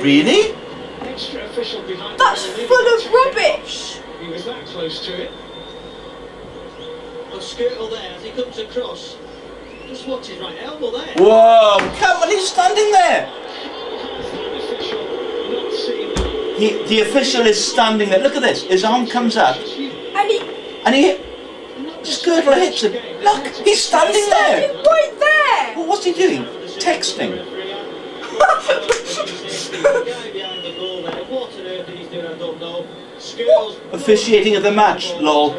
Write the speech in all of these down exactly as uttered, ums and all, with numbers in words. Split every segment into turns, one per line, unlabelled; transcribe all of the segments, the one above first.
Really?
Extra official behind.
That's full of rubbish.
He was that close to it. A skirtle there as he comes across. Just watch his right elbow there.
Whoa! Come on, he's standing there. He, the official is standing there. Look at this. His arm comes up,
And he...
and he Skirtle hits him. Look, he's standing
He's
there.
standing right there.
Well, what's he doing? Texting. Officiating of the match, lol.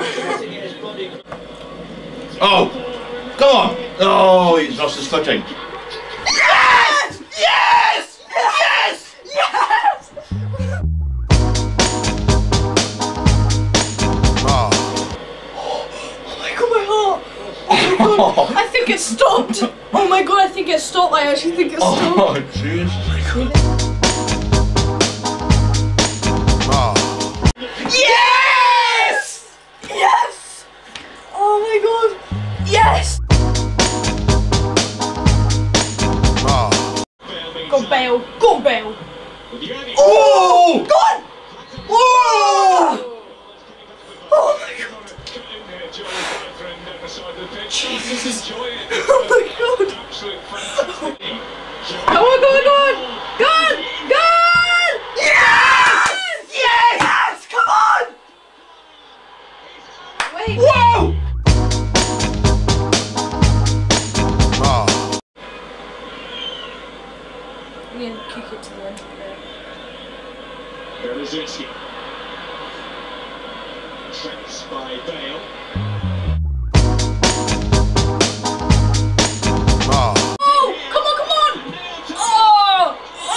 Oh, go on. Oh, he's lost his footing. Yes! Yes! Yes!
Yes!
Oh.
Oh my god, my heart. Oh my god. I think it stopped. Oh my god, I think it stopped. I actually think it stopped.
Oh, jeez. Oh my god. Yes!
Yes! Oh my god. Yes!
Oh.
Go on, Bale. Go on, Bale.
Oh!
Go on!
Oh!
Oh my god. Jesus. Oh my god. Come on, go on, go on. Go on! Go on!
Yes! Yes!
Yes! Come on! Wait.
Whoa! Oh.
I'm gonna kick it to the end.
Berezitsky. Trapped by Bale.
Oh.
Oh! Come on, come on! Oh!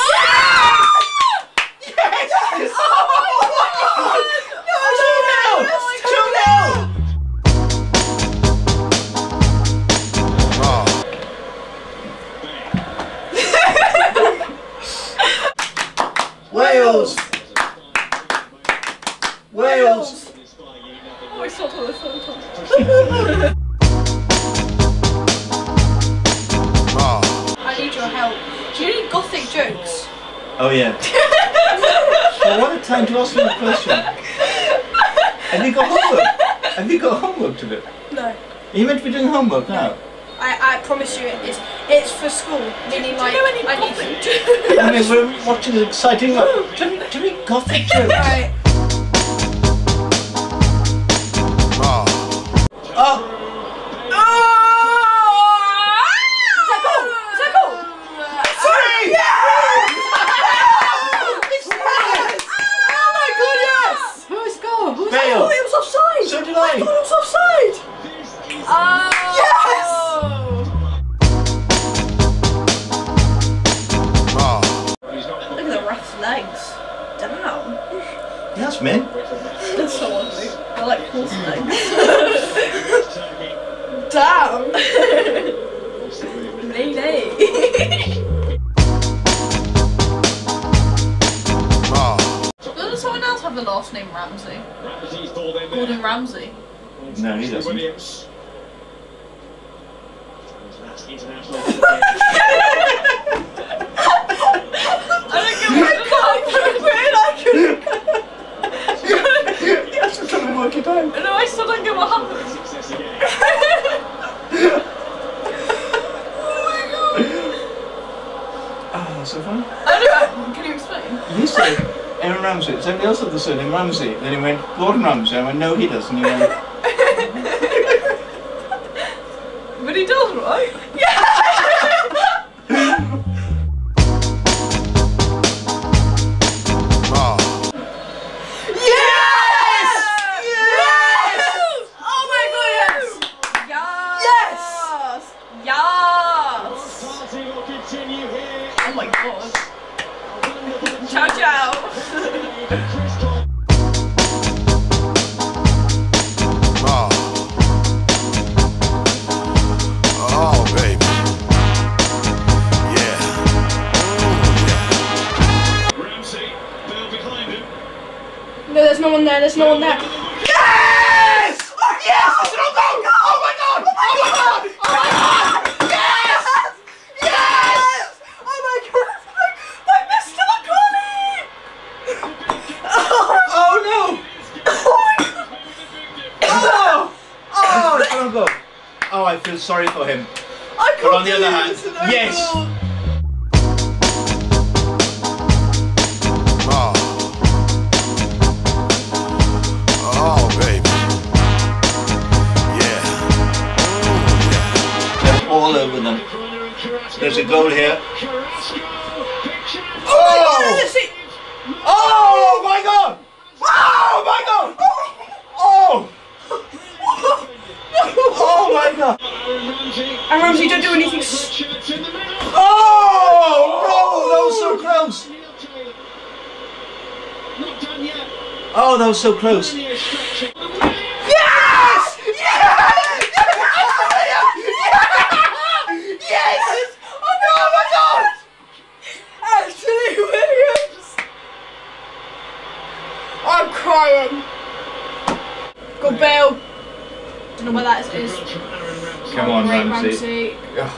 Yes!
Yes! Yes!
Oh my god!
two nil! two nil! Wales! Wales!
Oh, I saw it on the phone time. I need your help. Do you need gothic jokes?
Oh yeah. Well, what a time to ask me a question. Have you got homework? Have you got homework to do?
No.
Are you meant to be doing homework now?
I, I promise you it's it's for school, meaning like
know any
I need
gothic
to.
I mean, we're watching an exciting one. Do we, do we gothic jokes?
Right.
Oh. Oh.
Is that goal? Is that goal?
Three!
Yes!
It's yes!
Oh my god, yes!
Who's goal? Who's
I thought it was offside.
So did
I
I.
thought it was offside. Oh. Yes!
Oh.
Look at the ref's legs. Damn.
That's men.
That's so ugly. I like horse legs. Damn. Nay, nay. Doesn't someone else have the last name Ramsey? Gordon Ramsay.
No, he doesn't.
Williams. That's international.
I don't get what I can't
You have to try and work it out.
No, I still don't get what happened.
Success again.
Oh, so fun.
I don't know. Can you explain?
You said Aaron Ramsey. Somebody else had the surname Ramsey. Then he went, Gordon Ramsay. I went, no, he doesn't. He went,
But he does, right?
oh.
Yes! Yes! Oh my god, yes! Yes! Yes!
Party will continue here.
Oh my god. Ciao, ciao.
Oh, baby. Yeah. Yeah.
Ramsey, Bale behind him.
No, there's no one there, there's no one there.
Yes! Yes! It's an own goal! Oh my god! Oh my god! Oh my god! Yes! Yes!
Oh my god, I missed it!
Arron go? Oh, I feel sorry for him.
I
But on the other hand,
this, I
yes.
know.
Oh. Oh, baby. Yeah. Ooh, yeah.
They're all over them. There's a goal here.
Oh my god, is it?
Oh my god! Oh my god! Oh! Oh my god!
And Ramsey, don't do anything.
Oh no! That was so close! Oh, that was so close! Yes! Yes! Yes! Oh my god!
Ashley Williams! I'm crying. Go Bill. Don't know where that is.
Come on,
Great
Ramsey.
Ramsey.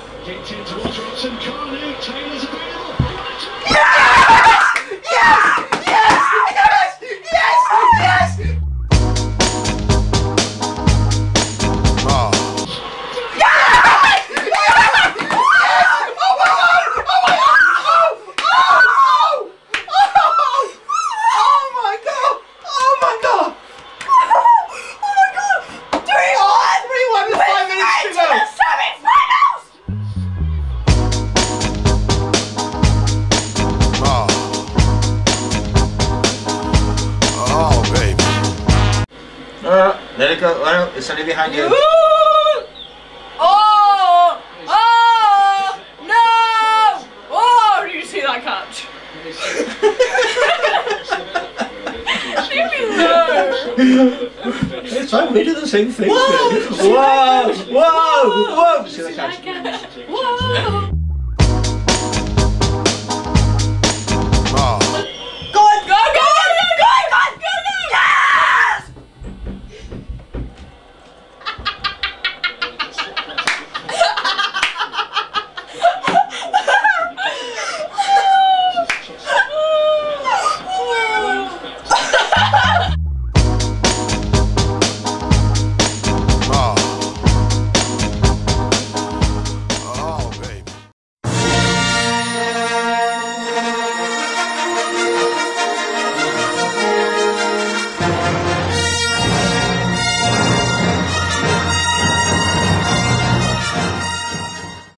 Let it go. Oh, it's only behind you.
Oh! Oh! No! Oh! Did you see that catch? Leave me alone.
It's fine. We do the same thing.
Whoa!
Whoa! Whoa! Whoa! See the
That
catch?
catch. Whoa!